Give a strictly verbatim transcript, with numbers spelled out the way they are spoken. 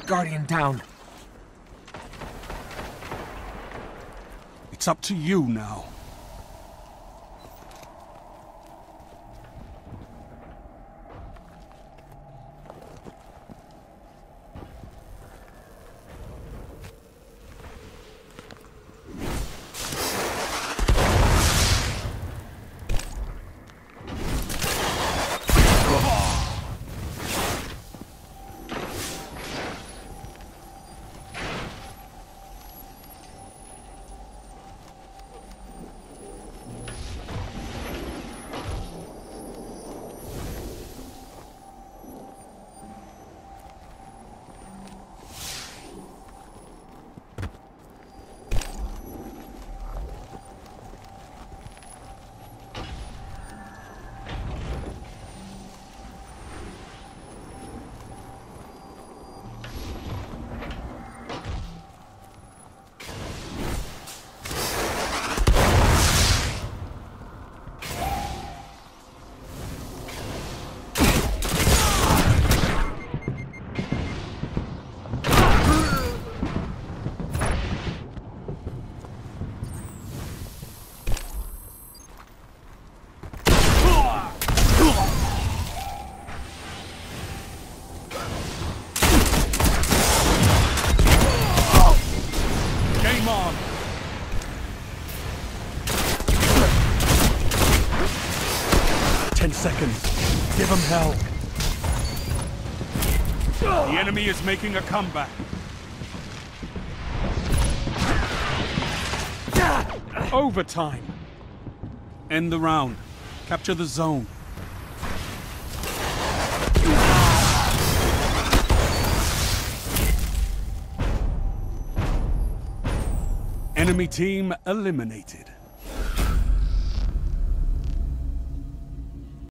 Guardian down. It's up to you now. Ten seconds. Give them hell. The enemy is making a comeback. Overtime. End the round. Capture the zone. Enemy team eliminated.